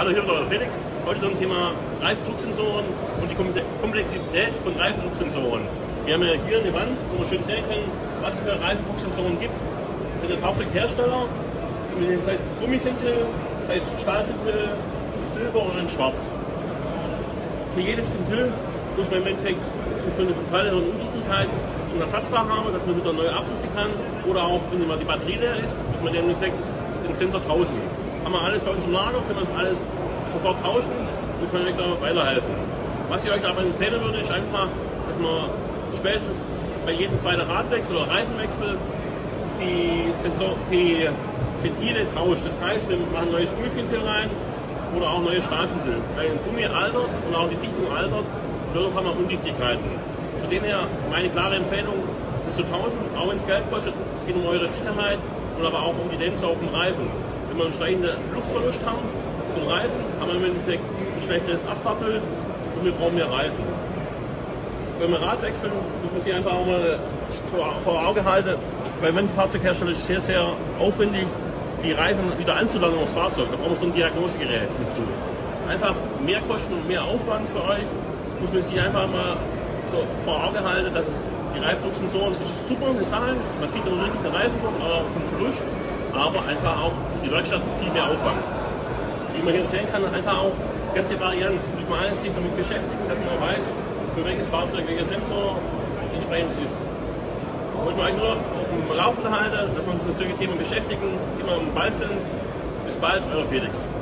Hallo, hier ist euer Felix. Heute zum Thema Reifendrucksensoren und die Komplexität von Reifendrucksensoren. Wir haben ja hier eine Wand, wo wir schön sehen können, was es für Reifendrucksensoren gibt. Mit dem Fahrzeughersteller, das heißt Gummiventil, das heißt Stahlventil, Silber und ein Schwarz. Für jedes Ventil muss man im Endeffekt für eine Falle und Undichtigkeit einen Ersatz da haben, dass man wieder neu abdichten kann. Oder auch, wenn die Batterie leer ist, muss man im Endeffekt den Sensor tauschen. Haben wir alles bei uns im Lager, können wir das alles sofort tauschen und können euch da weiterhelfen. Was ich euch aber empfehlen würde, ist einfach, dass man spätestens bei jedem zweiten Radwechsel oder Reifenwechsel die Ventile tauscht. Das heißt, wir machen ein neues Gummiventil rein oder auch neues Stahlventil. Weil ein Gummi altert und auch die Dichtung altert und dadurch haben wir Undichtigkeiten. Von dem her meine klare Empfehlung, das zu tauschen, auch wenn es Geld kostet. Es geht um eure Sicherheit und aber auch um die Dämpfe auf dem Reifen. Wenn wir einen schleichenden Luftverlust haben vom Reifen, haben wir im Endeffekt ein schlechteres Abfahrtbild und wir brauchen mehr Reifen. Wenn wir Rad wechseln, muss man sich einfach auch mal vor Auge halten, weil manche Fahrzeughersteller ist sehr, sehr aufwendig, die Reifen wieder anzuladen aufs Fahrzeug. Da brauchen wir so ein Diagnosegerät hinzu. Einfach mehr Kosten und mehr Aufwand für euch, muss man sich einfach mal so vor Auge halten, dass es die Reifendrucksensoren ist super, eine Sache. Man sieht dann richtig den Reifendruck, aber vom Verlust, aber einfach auch für die Werkstatt viel mehr Aufwand. Wie man hier sehen kann, einfach auch ganze Varianz, muss man alles sich damit beschäftigen, dass man weiß, für welches Fahrzeug welcher Sensor entsprechend ist. Wollte man euch nur auf dem Laufenden halten, dass wir uns mit solchen Themen beschäftigen, immer am Ball sind. Bis bald, euer Felix.